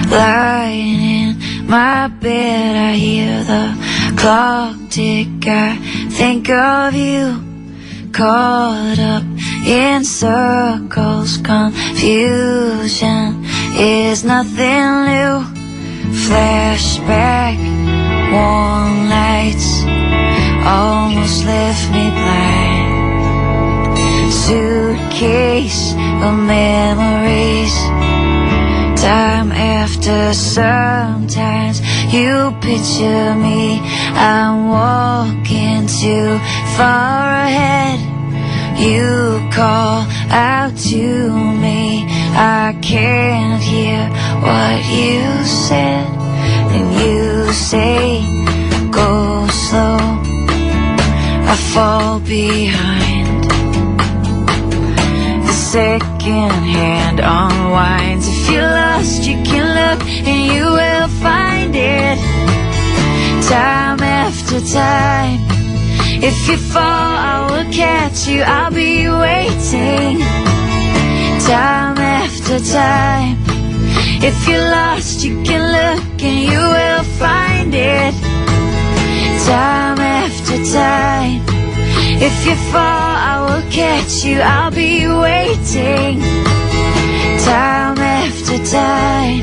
Lying in my bed, I hear the clock tick. I think of you, caught up in circles. Confusion is nothing new. Flashback, warm lights almost left me blind. Suitcase of memories, time after sometimes you picture me. I'm walking too far ahead. You call out to me, I can't hear what you said. And you say, go slow, I fall behind. The second hand unwinds. If you're lost, you can look and you will find it. Time after time, if you fall, I will catch you, I'll be waiting. Time after time, if you're lost, you can look and you will find it. Time after time, if you fall, I will catch you, I'll be waiting. Time after time.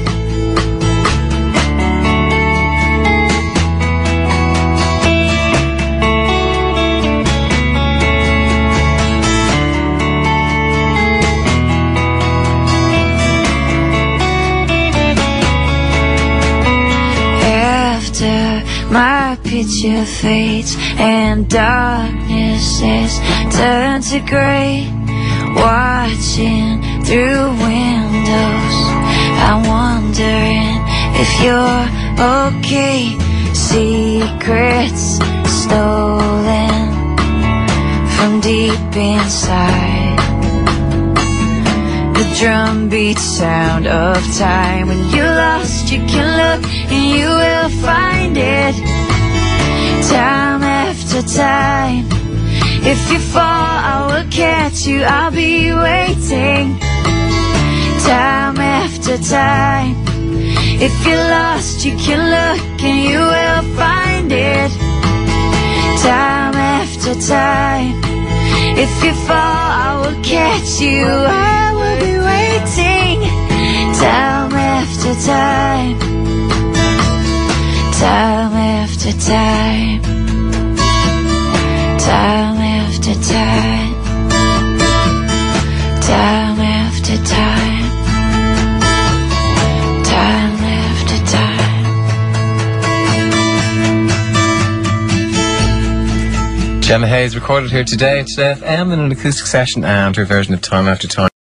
My picture fades and darkness has turned to gray. Watching through windows, I'm wondering if you're okay. Secrets stolen from deep inside. The drumbeat sound of time. When you're lost, you can look and you will find it. Time after time, if you fall, I will catch you, I'll be waiting. Time after time, if you're lost, you can look and you will find it. Time after time, if you fall, I will catch you, I will be waiting. Time after time, time after time, time after time, time after time, time after time. Gemma Hayes recorded here today at Today FM in an acoustic session and her version of Time After Time.